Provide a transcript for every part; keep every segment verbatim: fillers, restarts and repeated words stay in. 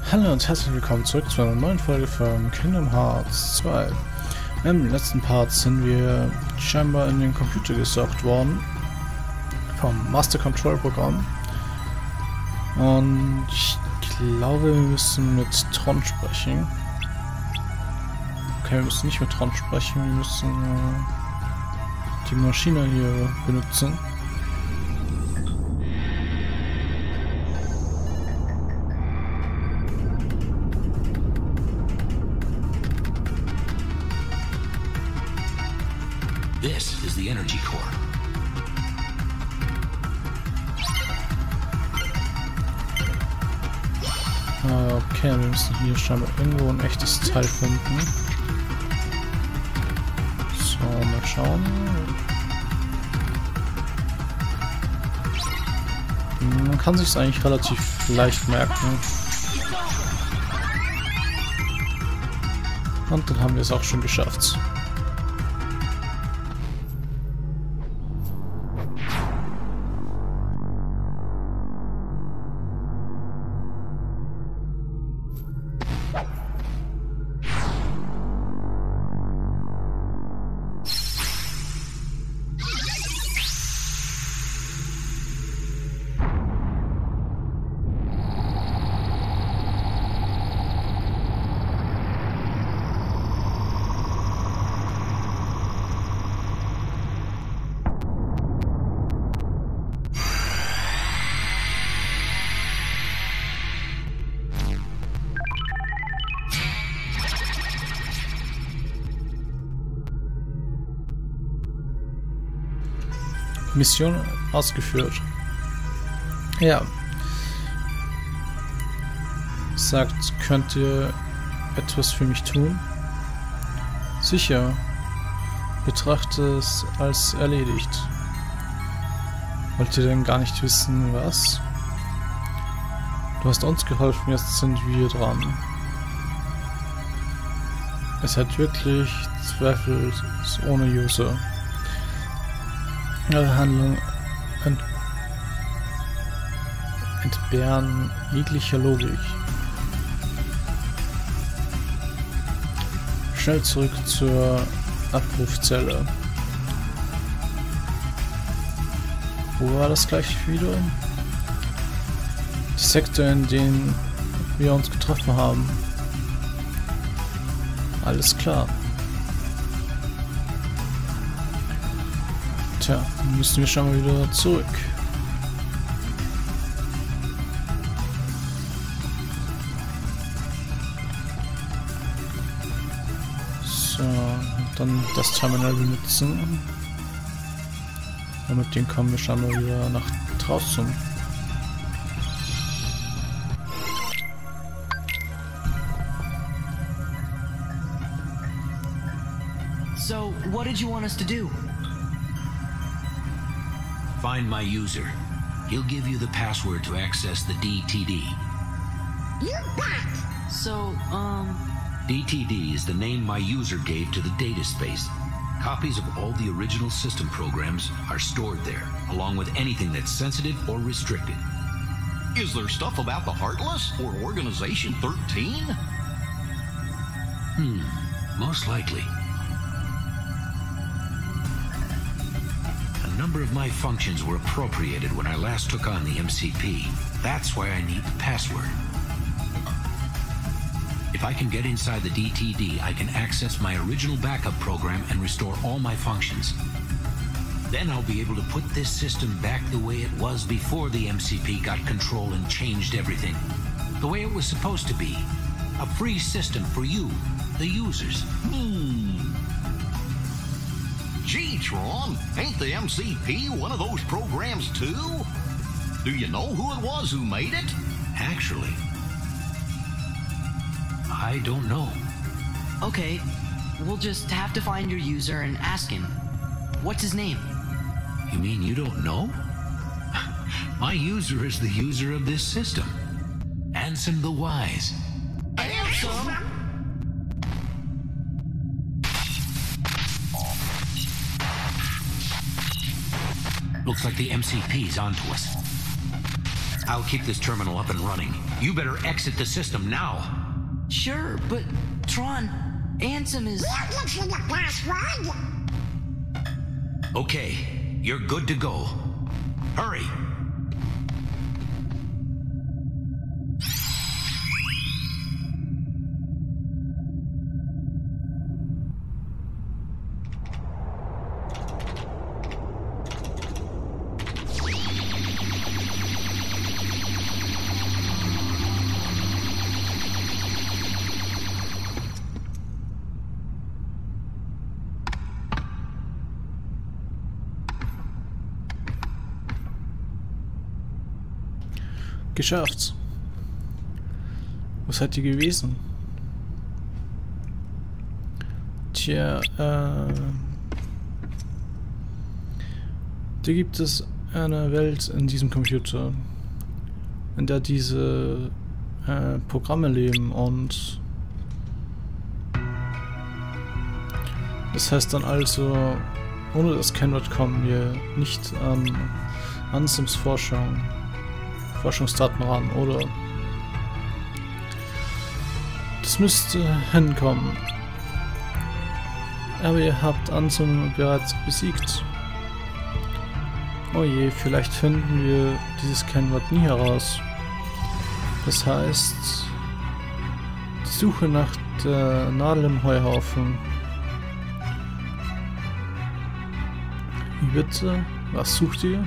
Hallo und herzlich willkommen zurück zu einer neuen Folge von Kingdom Hearts zwei. Im letzten Part sind wir scheinbar in den Computer gesaugt worden vom Master Control Programm und ich glaube, wir müssen mit Tron sprechen. Okay, wir müssen nicht mit Tron sprechen, wir müssen äh, die Maschine hier benutzen. This is the energy core. Okay, wir müssen hier scheinbar irgendwo ein echtes Teil finden. So, mal schauen. Man kann sich es eigentlich relativ leicht merken. Und dann haben wir es auch schon geschafft. Mission ausgeführt. Ja. Sagt, könnt ihr etwas für mich tun? Sicher. Betrachte es als erledigt. Wollt ihr denn gar nicht wissen, was? Du hast uns geholfen, jetzt sind wir dran. Es hat wirklich zweifelsohne User. Ihre Handlung ent entbehren jeglicher Logik. Schnell zurück zur Abrufzelle. Wo war das gleich wieder? Der Sektor, in dem wir uns getroffen haben. Alles klar. Tja, müssen wir schon mal wieder zurück. So, und dann das Terminal benutzen. Und mit dem kommen wir schon mal wieder nach draußen. So, what did you want us to do? Find my user. He'll give you the password to access the D T D. You're back! So, um... D T D is the name my user gave to the data space. Copies of all the original system programs are stored there, along with anything that's sensitive or restricted. Is there stuff about the Heartless or Organization thirteen? Hmm, most likely. A number of my functions were appropriated when I last took on the M C P. That's why I need the password. If I can get inside the D T D, I can access my original backup program and restore all my functions. Then I'll be able to put this system back the way it was before the M C P got control and changed everything. The way it was supposed to be. A free system for you, the users. Hmm. Gee, Tron, ain't the M C P one of those programs too? Do you know who it was who made it? Actually, I don't know. Okay, we'll just have to find your user and ask him. What's his name? You mean you don't know? My user is the user of this system. Ansem the Wise. Ansem? Looks like the M C P's onto us. I'll keep this terminal up and running. You better exit the system now. Sure, but Tron, Ansem is... Okay, you're good to go. Hurry. Geschafft. Was seid ihr gewesen? Tja, äh... da gibt es eine Welt in diesem Computer, in der diese äh, Programme leben, und das heißt dann also, ohne das Kennwort kommen wir nicht an Ansems Forschung Forschungsdaten ran, oder? Das müsste hinkommen. Aber ihr habt Ansem bereits besiegt. Oh je, vielleicht finden wir dieses Kennwort nie heraus. Das heißt, die Suche nach der Nadel im Heuhaufen. Wie bitte? Was sucht ihr?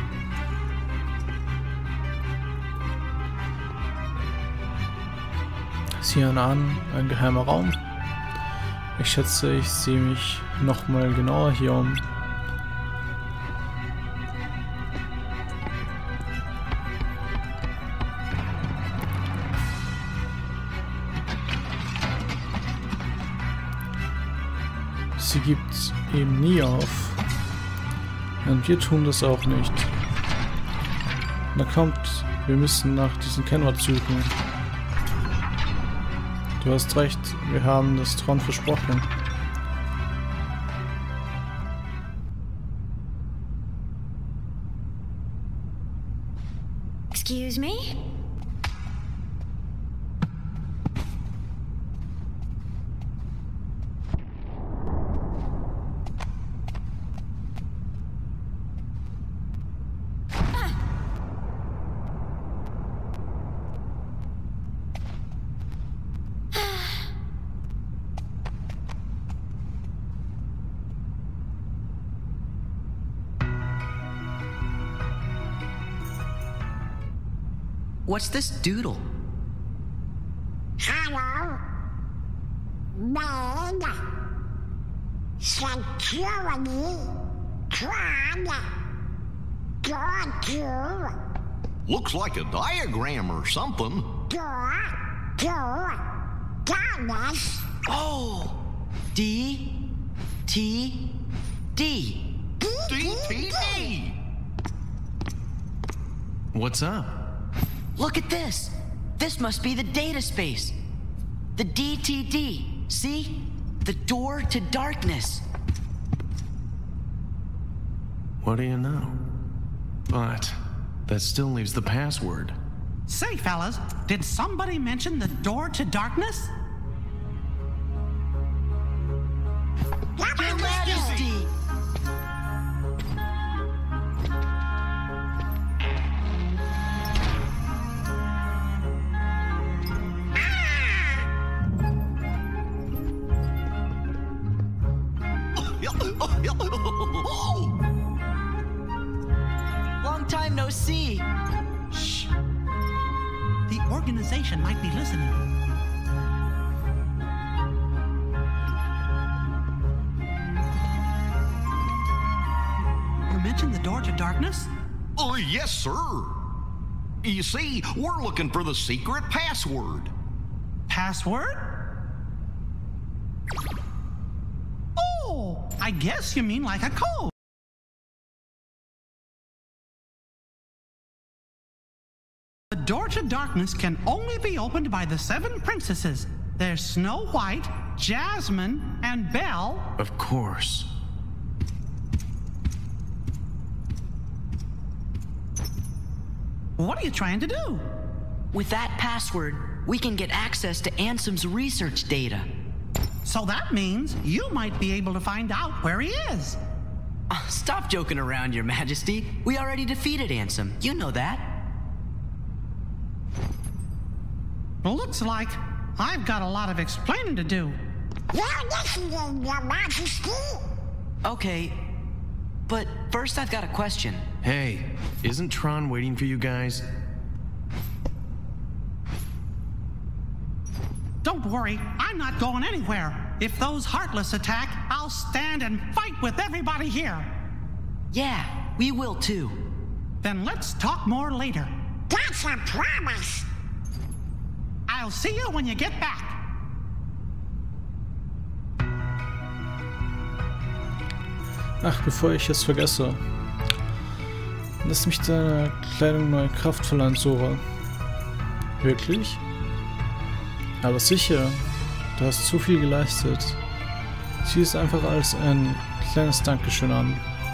Hier an, ein geheimer Raum. Ich schätze, ich sehe mich nochmal genauer hier um. Sie gibt eben nie auf. Und wir tun das auch nicht. Na kommt, wir müssen nach diesem Kennwort suchen. Du hast recht, wir haben das Tron versprochen. Excuse me? What's this doodle? Hello? Main. Security. Tron. Door to. Looks like a diagram or something. Door to. Darkness. Oh! D T D. D T D. What's up? Look at this! This must be the data space. The D T D. See? The door to darkness. What do you know? But that still leaves the password. Say, fellas, did somebody mention the door to darkness? Your Majesty! Long time no see. Shh. The organization might be listening. You mentioned the door to darkness? Oh, yes, sir. You see, we're looking for the secret password. Password? Oh, I guess you mean like a code. The door to darkness can only be opened by the seven princesses. There's Snow White, Jasmine, and Belle. Of course. What are you trying to do? With that password, we can get access to Ansem's research data. So that means you might be able to find out where he is. Uh, stop joking around, Your Majesty. We already defeated Ansem. You know that. Looks like I've got a lot of explaining to do. You're listening, Your Majesty. Okay, but first I've got a question. Hey, isn't Tron waiting for you guys? Don't worry, I'm not going anywhere. If those Heartless attack, I'll stand and fight with everybody here. Yeah, we will too. Then let's talk more later. That's a promise. I'll see you when you get back. Ach, bevor ich es vergesse. Lass mich deiner Kleidung neue Kraft verleihen, Sora. Wirklich? Aber sicher, du hast zu viel geleistet. Sieh es einfach als ein kleines Dankeschön an.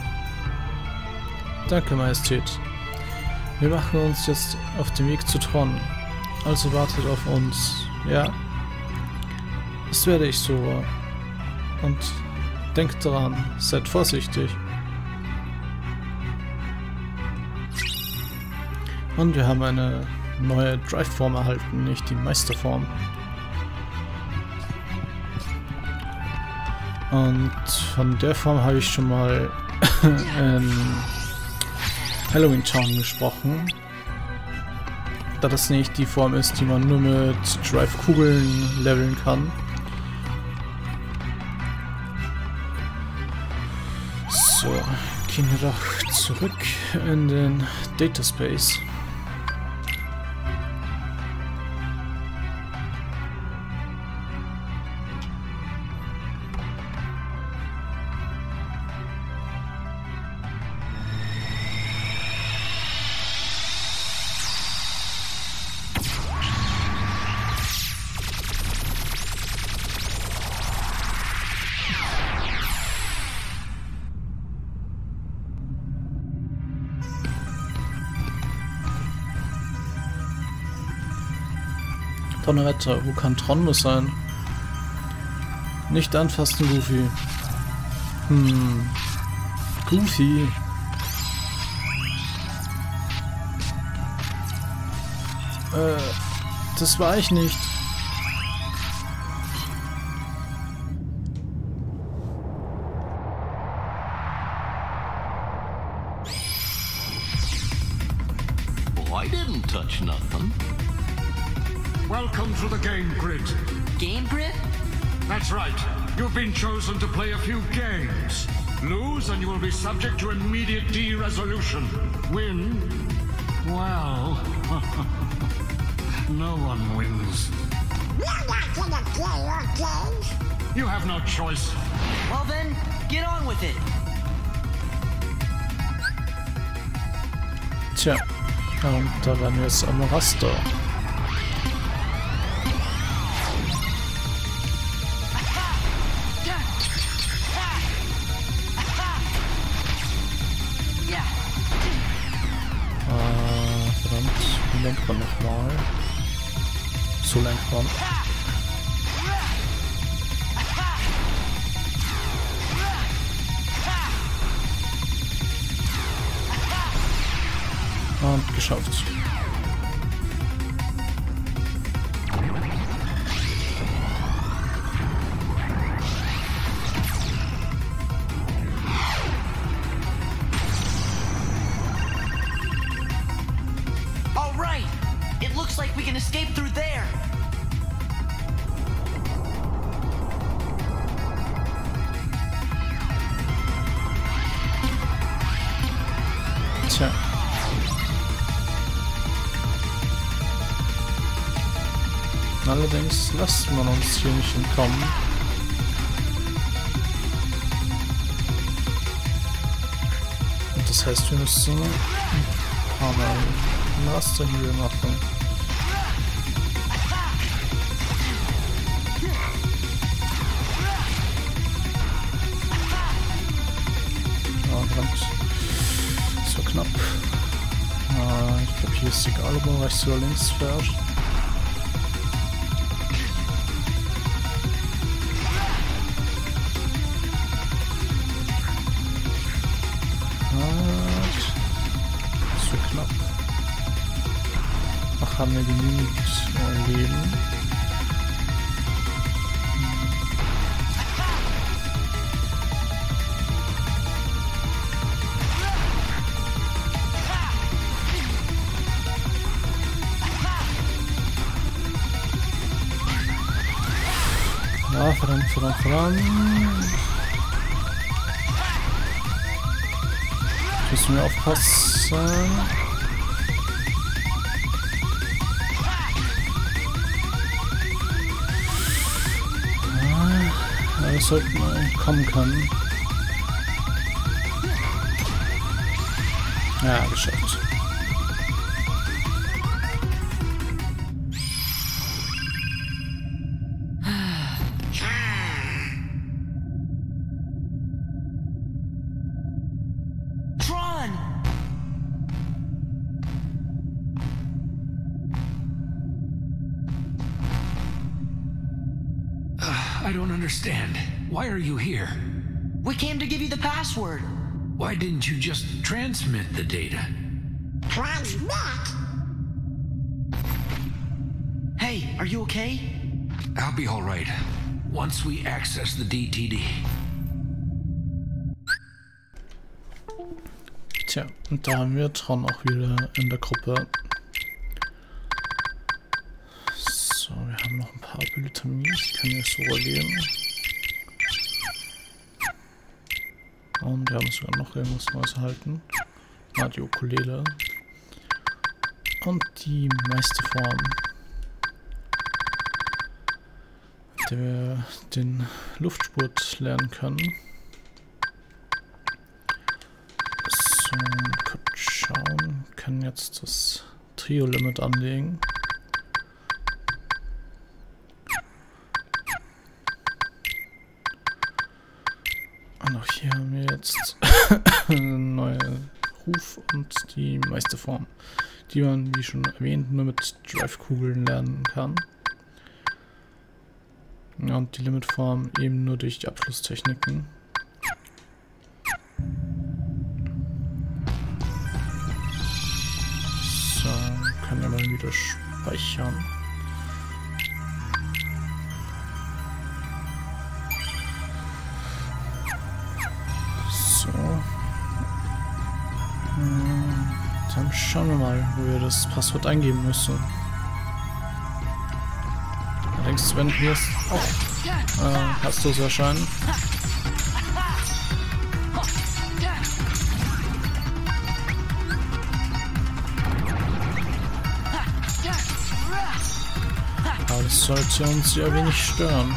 Danke, Majestät. Wir machen uns jetzt auf den Weg zu Tron. Also wartet auf uns. Ja? Das werde ich, Sora. Und denkt daran, seid vorsichtig. Und wir haben eine neue Drive-Form erhalten, nicht die Meisterform. Und von der Form habe ich schon mal in Halloween Town gesprochen. Da das nicht die Form ist, die man nur mit Drive-Kugeln leveln kann. So, gehen wir doch zurück in den Dataspace. Donnerwetter, wo kann Tron nur sein? Nicht anfassen, Goofy. Hm. Goofy. Äh, das war ich nicht. Well, I didn't touch nothing. Welcome to the Game Grid. Game Grid? That's right. You've been chosen to play a few games. Lose and you will be subject to immediate de-resolution. Win? Well, no one wins. We're not gonna play your games. You have no choice. Well then, get on with it. Tja, und da waren wir jetzt am Raster. Lenkt man nochmal. So lenkt man. Und geschafft. Looks like we can escape through there. Tja. Allerdings lässt man uns hier nicht entkommen. Und das heißt, wir müssen ein paar Mal Master Heal machen. egal ob man rechts oder links fährt. Das wird knapp. Ach, haben wir genügend Leben. Ja, verdammt, verdammt, verdammt. Müssen wir aufpassen. Ja, das sollte mal kommen können. Ja, geschafft. I don't understand. Why are you here? We came to give you the password. Why didn't you just transmit the data? Transmit? Hey, are you okay? I'll be all right once we access the D T D. Tja, und da haben wir Tron auch wieder in der Gruppe. So, wir haben noch ein paar Polytamie. Ich kann hier so überleben. Und wir haben sogar noch irgendwas Neues erhalten. Ah, die Ukulele. Und die Meisterform. Mit der wir den Luftspurt lernen können. So, kurz schauen. Wir können jetzt das Trio-Limit anlegen. Und auch hier haben wir jetzt eine neue Ruf und die Meisterform, die man, wie schon erwähnt, nur mit Drive-Kugeln lernen kann. Ja, und die Limitform eben nur durch die Abschlusstechniken. So, können wir mal wieder speichern. So. Dann schauen wir mal, wo wir das Passwort eingeben müssen. Allerdings, wenn hier es auch äh, herzlos erscheinen. Aber das sollte uns ja wenig stören.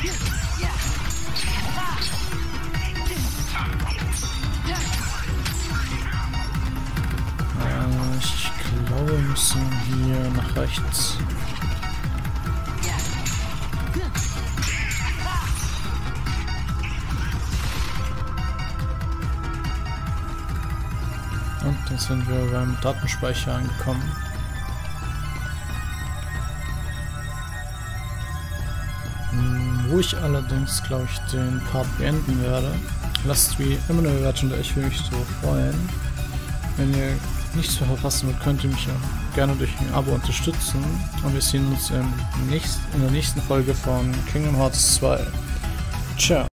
Äh, ich glaube, wir müssen hier nach rechts. Und dann sind wir beim Datenspeicher angekommen. Wo ich allerdings, glaube ich, den Part beenden werde. Lasst wie immer eine Bewertung da, ich würde mich so freuen. Wenn ihr nichts mehr verpassen wollt, könnt ihr mich ja gerne durch ein Abo unterstützen. Und wir sehen uns im nächsten, in der nächsten Folge von Kingdom Hearts zwei. Ciao.